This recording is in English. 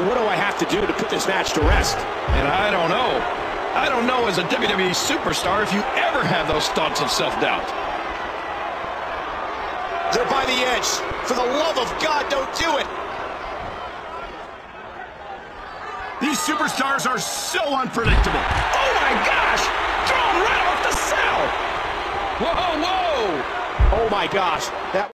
what do I have to do to put this match to rest? And I don't know. I don't know as a WWE superstar if you ever have those thoughts of self-doubt. They're by the edge. For the love of God, don't do it. These superstars are so unpredictable. Oh my gosh! Thrown right off the cell! Whoa, whoa! Oh my gosh. That